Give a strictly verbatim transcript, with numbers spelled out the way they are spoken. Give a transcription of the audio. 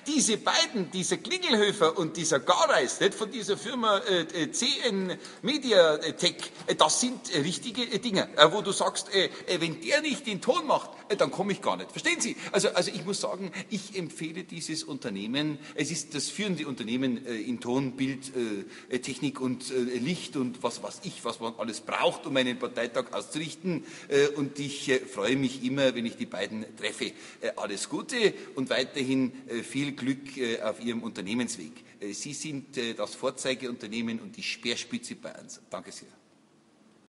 diese beiden, dieser Klingelhöfer und dieser Gareis, nicht, von dieser Firma äh, C N Media Tech, äh, das sind äh, richtige äh, Dinge, äh, wo du sagst, äh, äh, wenn der nicht den Ton macht, äh, dann komme ich gar nicht. Verstehen Sie? Also, also ich muss sagen, ich empfehle dieses Unternehmen. Es ist das führende Unternehmen äh, in Ton, Bild, äh, Technik und äh, Licht und was weiß ich, was man alles braucht, um einen Parteitag auszurichten. Äh, und ich äh, freue mich immer, wenn ich die beiden treffe. Äh, alles Gute und weiterhin äh, viel Glück äh, auf Ihrem Unternehmensweg. Äh, Sie sind äh, das Vorzeigeunternehmen und die Speerspitze Bayerns. Danke sehr.